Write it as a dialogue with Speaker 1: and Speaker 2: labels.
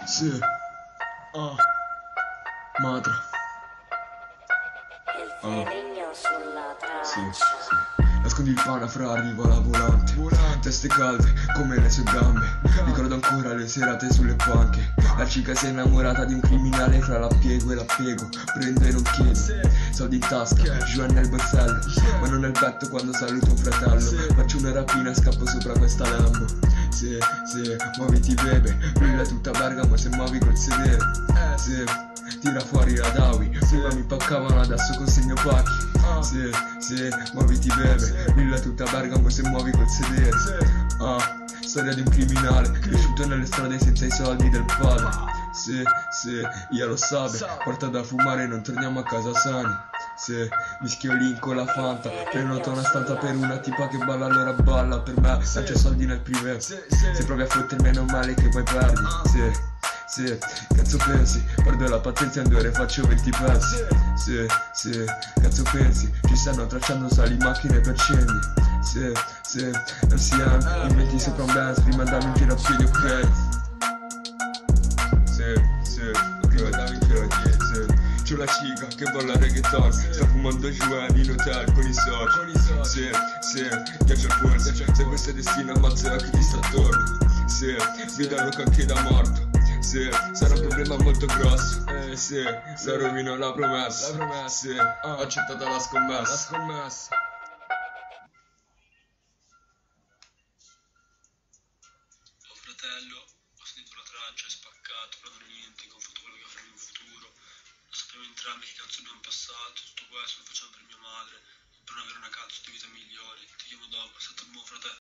Speaker 1: Sì. Ah. Matra.
Speaker 2: Il feligno sulla
Speaker 1: Sì,
Speaker 2: traccia.
Speaker 1: sì. Nascondi il pana fra arriva la volante. Teste calde come le sue gambe. Ricordo ancora le serate sulle panche. La cica si è innamorata di un criminale, fra la piego e la piego. Prendo e non chiedo. Soldi in tasca, giù nel borsello. Ma non nel petto quando saluto un fratello. Faccio una rapina e scappo sopra questa Lambo. Sì, sì, muoviti bebe. Brilla tutta Bergamo se muovi col sedere. Sì, tira fuori la Dawi. Prima mi paccavano, adesso consegno pacchi. Sì, sì, muoviti bebe. Brilla tutta Bergamo se muovi col sedere. Storia di un criminale cresciuto nelle strade senza i soldi del padre. Sì, sì, io lo sabe. Porta da fumare, non torniamo a casa sani. Sì, mischiolin con la Fanta. Prenoto una stanza per una tipa che balla, allora balla per me. Lancio soldi nel privé. Se provi a fottermi è normale che poi perdi. Sì, sì, cazzo pensi? Perdo la pazienza in 2 ore faccio 20 pezzi. Sì, sì, cazzo pensi? Ci stanno tracciando sali macchine per scendi. Sì, sì, LCM, mi metti sopra un Benz prima dammi in giro a piedi, ok? Sì, sì, ok, dammi in giro a piedi, sì. C'ho la cica che balla reggaeton, sta fumando giù in hotel con i soci. Sì, sì, ghiaccio al polso, se questo è destino ammazzerà chi ti sta attorno. Sì, mi danno anche da morto. Sì, sarà un problema molto grosso. Sì, se rovino la promessa. Sì, ho accettato la scommessa.
Speaker 3: Oh fratello, ho sentito la traccia, è spaccato, però non è niente, confronto a quello che faremo in futuro. Lo sappiamo entrambi che cazzo abbiamo passato, tutto questo lo facciamo per mia madre, per non avere una cazzo di vita migliore. Ti chiamo dopo, è stato un buon fratello.